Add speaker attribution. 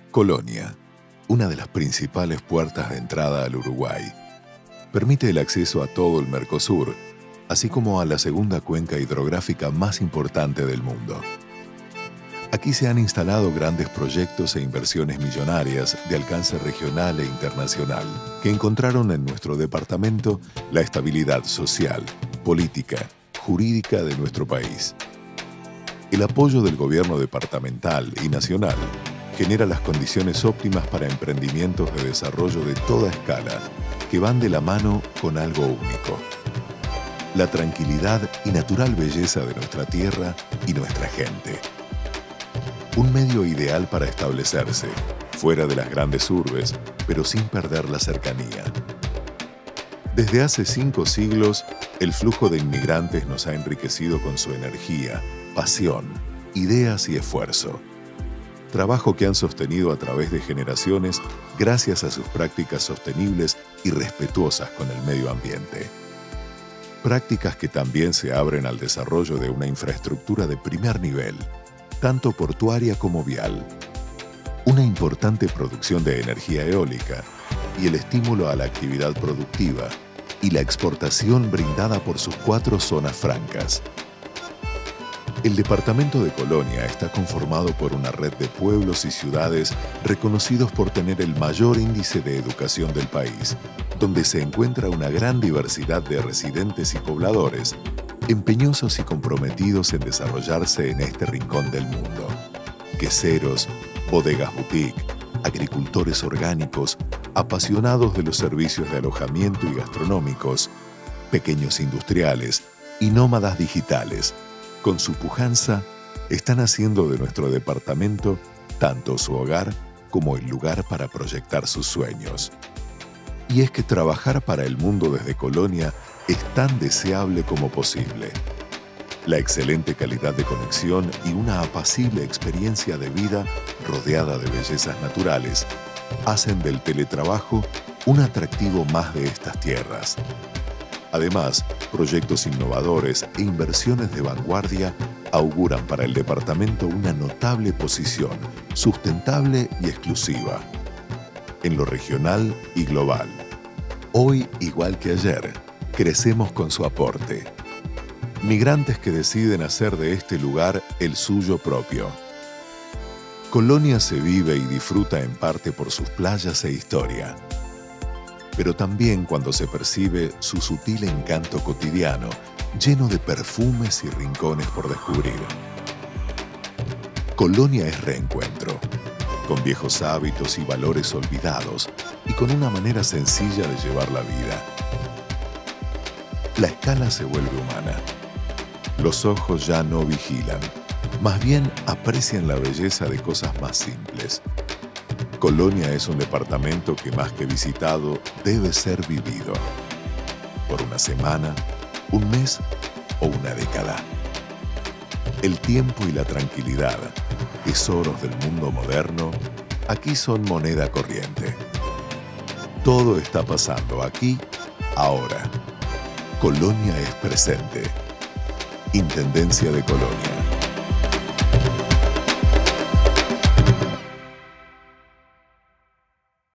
Speaker 1: Colonia, una de las principales puertas de entrada al Uruguay, permite el acceso a todo el Mercosur, así como a la segunda cuenca hidrográfica más importante del mundo. Aquí se han instalado grandes proyectos e inversiones millonarias de alcance regional e internacional que encontraron en nuestro departamento la estabilidad social, política, jurídica de nuestro país. El apoyo del gobierno departamental y nacional genera las condiciones óptimas para emprendimientos de desarrollo de toda escala que van de la mano con algo único: la tranquilidad y natural belleza de nuestra tierra y nuestra gente. Un medio ideal para establecerse, fuera de las grandes urbes, pero sin perder la cercanía. Desde hace 5 siglos, el flujo de inmigrantes nos ha enriquecido con su energía, pasión, ideas y esfuerzo. Trabajo que han sostenido a través de generaciones gracias a sus prácticas sostenibles y respetuosas con el medio ambiente. Prácticas que también se abren al desarrollo de una infraestructura de primer nivel, tanto portuaria como vial, una importante producción de energía eólica y el estímulo a la actividad productiva y la exportación brindada por sus 4 zonas francas. El departamento de Colonia está conformado por una red de pueblos y ciudades reconocidos por tener el mayor índice de educación del país, donde se encuentra una gran diversidad de residentes y pobladores, empeñosos y comprometidos en desarrollarse en este rincón del mundo. Queseros, bodegas boutique, agricultores orgánicos, apasionados de los servicios de alojamiento y gastronómicos, pequeños industriales y nómadas digitales, con su pujanza, están haciendo de nuestro departamento tanto su hogar como el lugar para proyectar sus sueños. Y es que trabajar para el mundo desde Colonia es tan deseable como posible. La excelente calidad de conexión y una apacible experiencia de vida rodeada de bellezas naturales hacen del teletrabajo un atractivo más de estas tierras. Además, proyectos innovadores e inversiones de vanguardia auguran para el departamento una notable posición, sustentable y exclusiva, en lo regional y global. Hoy, igual que ayer, crecemos con su aporte. Migrantes que deciden hacer de este lugar el suyo propio. Colonia se vive y disfruta en parte por sus playas e historia, pero también cuando se percibe su sutil encanto cotidiano, lleno de perfumes y rincones por descubrir. Colonia es reencuentro, con viejos hábitos y valores olvidados y con una manera sencilla de llevar la vida. La escala se vuelve humana. Los ojos ya no vigilan, más bien aprecian la belleza de cosas más simples. Colonia es un departamento que más que visitado debe ser vivido. Por una semana, un mes o una década. El tiempo y la tranquilidad, tesoros del mundo moderno, aquí son moneda corriente. Todo está pasando aquí, ahora. Colonia es presente. Intendencia de Colonia.